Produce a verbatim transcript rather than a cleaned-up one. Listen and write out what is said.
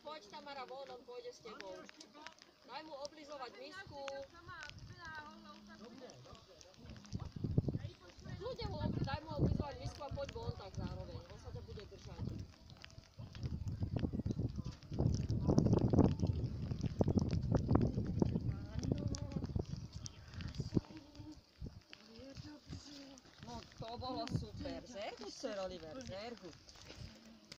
poď Tamara von, on pôjde s tebou. Daj mu oblizovať misku. Ľudia mu obli, daj mu oblizovať misku a poď von tak zároveň. On sa ťa bude držať. No to bolo super. Sehr gut, Sir Oliver, sehr gut.